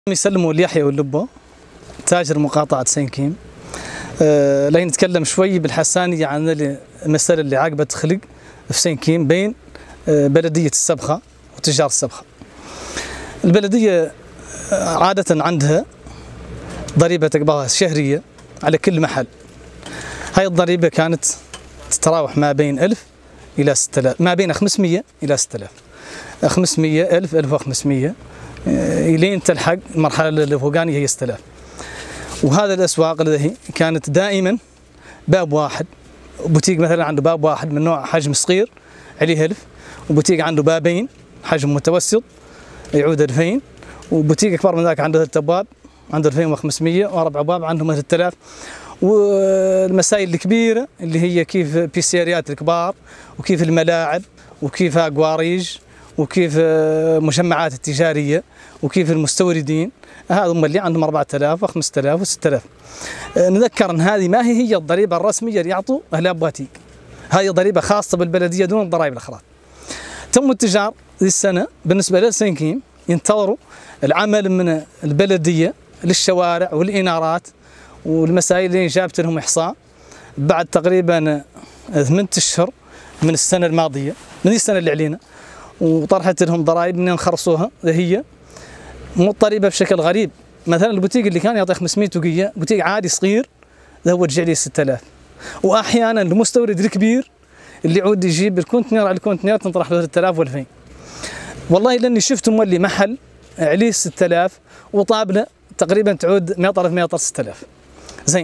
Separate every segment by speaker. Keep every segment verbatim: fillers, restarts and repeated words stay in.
Speaker 1: يسلموا ليحيى واللبه تاجر مقاطعة سينكيم. أه لا نتكلم شوي بالحسانية عن المسألة اللي عاقبت خلق في سينكيم بين أه بلدية السبخة وتجار السبخة. البلدية عادة عندها ضريبة تقبضها شهرية على كل محل. هاي الضريبة كانت تتراوح ما بين ألف إلى ستة آلاف، ما بين خمسمئة إلى ستة آلاف، خمسمئة ألف ألف وخمسمئة إلين تلحق المرحلة اللي فوقانية هي ستة آلاف. وهذا الأسواق الذي كانت دائما باب واحد، بوتيق مثلا عنده باب واحد من نوع حجم صغير عليه ألف، وبوتيق عنده بابين حجم متوسط يعود ألفين، وبوتيق أكبر من ذاك عنده ثلاث أبواب عنده ألفين وخمسمئة، وأربع أبواب عندهم ثلاثة آلاف. والمسائل الكبيرة اللي هي كيف بيسيريات الكبار، وكيف الملاعب، وكيف أقواريج، وكيف مجمعات التجارية، وكيف المستوردين، هذا اللي عندهم أربعة آلاف وخمسة آلاف وستة آلاف. نذكر أن هذه ما هي هي الضريبة الرسمية اللي يعطوا أهل أبواتيق، هذه ضريبة خاصة بالبلدية دون الضرائب الأخرى. تم التجار ذي السنة بالنسبة للسينكيم ينتظروا العمل من البلدية للشوارع والإنارات والمسائل اللي جابت لهم إحصاء بعد تقريبا ثمانية أشهر من السنة الماضية، من السنة اللي علينا، وطرحت لهم ضرائب منين خرصوها هي مضطربة بشكل غريب. مثلا البوتيق اللي كان يعطي خمسمئة وقية، بوتيق عادي صغير ذا هو رجع لي ستة آلاف. واحيانا المستورد الكبير اللي يعود يجيب الكونتينر على الكونتينر تنطرح له ثلاثة آلاف وألفين. والله لاني شفت مولي محل عليه ستة آلاف وطابله تقريبا تعود متر في متر ستة آلاف. زين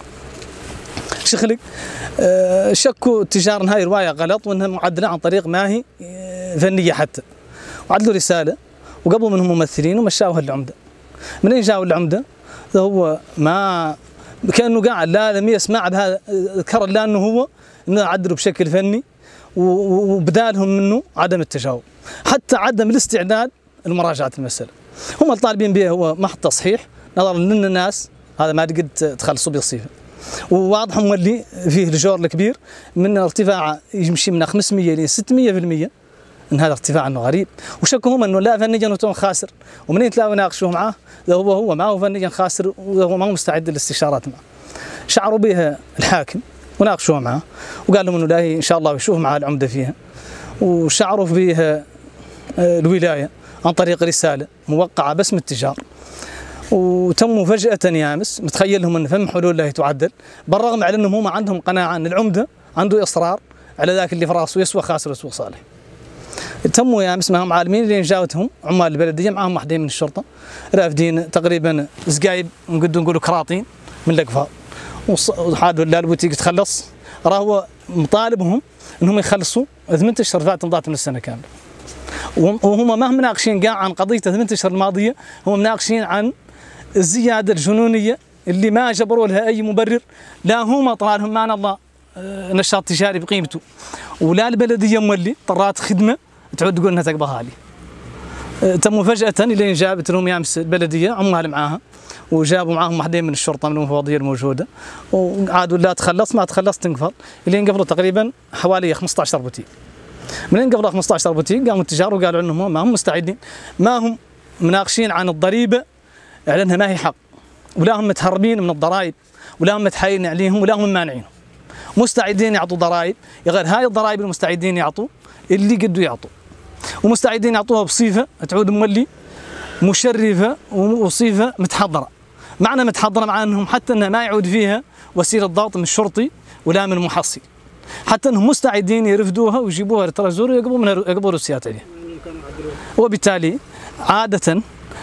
Speaker 1: شخلق أه شكوا التجار ان هاي روايه غلط وانها معدله عن طريق ما هي فنيه حتى، وعدلوا رساله وقبلوا منهم ممثلين ومشاوها العمده. منين جاوا العمده؟ هو ما كانه قاعد لا لم يسمع بهذا ذكر لا انه هو انه عدلوا بشكل فني، وبدالهم منه عدم التجاوب، حتى عدم الاستعداد لمراجعه المساله. هم الطالبين به هو محض تصحيح نظرا لان الناس هذا ما قد تخلصوا بالصيفه. وواضح مولي فيه الجور الكبير من ارتفاع يمشي من خمسمئة الى ستمئة بالمئة، ان هذا ارتفاع انه غريب. وشكوا هم انه لا فنيا وتون خاسر، ومنين تلاقوا يناقشوه معاه هو هو ما هو فنيا خاسر وهو ما هو مستعد للاستشارات معه. شعروا بها الحاكم وناقشوه معه وقال لهم انه لا ان شاء الله يشوف معاه العمده فيها، وشعروا بها الولايه عن طريق رساله موقعه باسم التجار. وتموا فجأة يا امس متخيل لهم ان فم حلول لا تعدل، بالرغم على انهم هم عندهم قناعه ان العمده عنده اصرار على ذاك اللي في راسه يسوى خاسر يسوى صالح. تموا يا امس ما هم عالمين اللي جاوتهم عمال البلديه معهم واحدين من الشرطه رافدين تقريبا زقايب نقدر نقولوا كراطين من الاقفال، وحادوا لا البوتيق تخلص، راهو مطالبهم انهم يخلصوا ثمانية اشهر فاتت انضات من السنه كامله. وهم ما هم مناقشين قاع عن قضيه ثمانية اشهر الماضيه، هم مناقشين عن الزياده الجنونيه اللي ما جبروا لها اي مبرر، لا هم طلع معنا الله نشاط تجاري بقيمته، ولا البلديه مولي طرات خدمه تعود تقول انها تقبضها لي. تموا فجاه الين جابت لهم يامس البلديه عمال معاها، وجابوا معاهم واحدين من الشرطه من المفوضيه الموجوده، وعادوا لا تخلص ما تخلص تنقفل، الين قفلوا تقريبا حوالي خمسة عشر بوتيق. منين قفلوا خمسة عشر بوتيق قاموا التجار وقالوا انهم ما هم مستعدين، ما هم مناقشين عن الضريبه على انها ما هي حق، ولا هم متهربين من الضرائب، ولا هم متحايلين عليهم، ولا هم مانعينهم. مستعدين يعطوا ضرائب، غير هاي الضرائب المستعدين يعطوا اللي قدوا يعطوا، ومستعدين يعطوها بصيفه تعود مولي مشرفه وصيفه متحضره. معنى متحضره مع انهم حتى انها ما يعود فيها وسيله ضغط من الشرطي ولا من المحصي، حتى انهم مستعدين يرفدوها ويجيبوها للترازور ويقبضوا منها يقبضوا روسيات عليها. وبالتالي عاده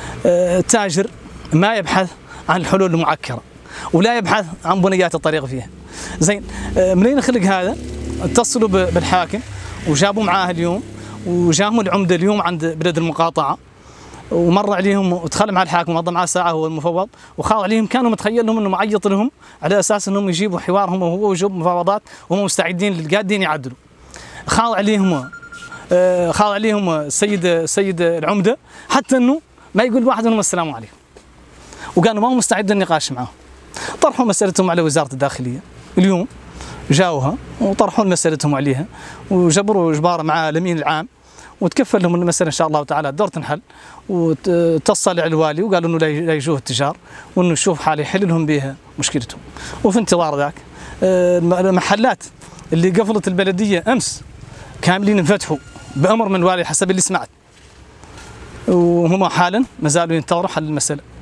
Speaker 1: التاجر ما يبحث عن الحلول المعكره، ولا يبحث عن بنيات الطريق فيها. زين منين خلق هذا؟ اتصلوا بالحاكم وجابوا معاه اليوم، وجاهم العمده اليوم عند بلد المقاطعه، ومر عليهم ودخل مع الحاكم ومضى معاه ساعه هو المفوض، وخاض عليهم كانوا متخيل لهم انه معيط لهم على اساس انهم يجيبوا حوارهم وهو ويجيبوا مفاوضات وهم مستعدين قادين يعدلوا. خاض عليهم خاض عليهم السيد السيد العمده حتى انه ما يقول واحد منهم السلام عليكم، وكانوا ما هم مستعدين للنقاش معه. طرحوا مسألتهم على وزارة الداخلية اليوم، جاوها وطرحوا مسألتهم عليها وجبروا جبارة مع الأمين العام وتكفل لهم المساله ان شاء الله تعالى الدور تنحل، وتصل على الوالي وقالوا انه لا يجوه التجار، وانه يشوف حاله يحل لهم بها مشكلتهم. وفي انتظار ذاك المحلات اللي قفلت البلديه امس كاملين انفتحوا بامر من الوالي حسب اللي سمعت، وهم حالا ما زالوا ينتظروا حل المساله.